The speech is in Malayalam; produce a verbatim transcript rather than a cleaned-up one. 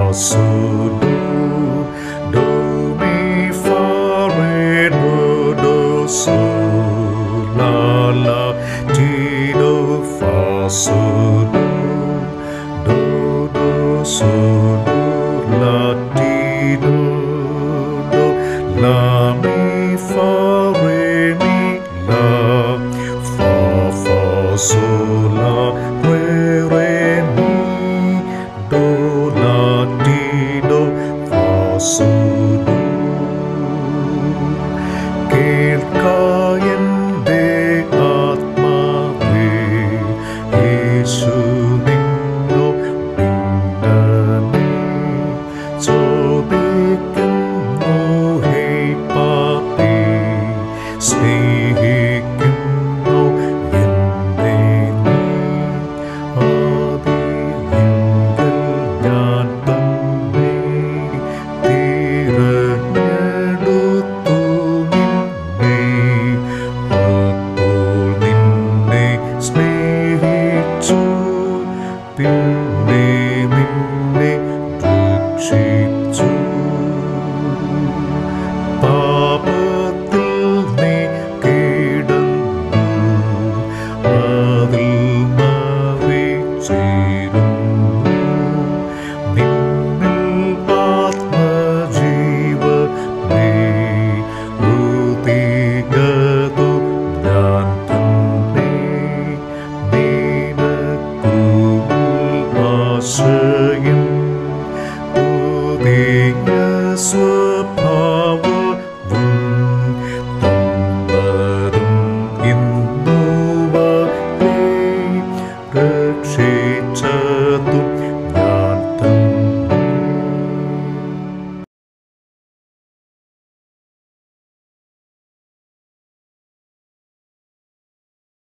so do do mi fa re do do so la la ti do fa so do do do so do la ti do do la mi fa re mi la fa fa so la re re mi do la ti do fa so do കേൾക്കായെന്റെ ആത്മാവേ യേശു നിന്നു പിന്നനെ ചോദിക്കുന്നു ഹേ പാപി സ്നേഹിക്കുന്നു എന്നെ നീ ആദിയെങ്കിൽ ഞാൻ തന്നെ തിരഞ്ഞെടുത്തു നിന്നെ അപ്പോൾ നിന്നെ സ്നേഹിച്ചു പിന്നെ നിന്നെ രക്ഷിച്ചു പാപത്തിൽ നീ കിടന്നു അതിൽ മരിച്ചിരുന്നു നിന്നിൽ ആത്മജീവനെ ഉദികതു ഞാൻ തന്നെ നിനക്കുള്ളിൽ ആശ്രയം പുതിയ സ്വഭാവവും തന്നതും ഇന്നുവരെ രക്ഷ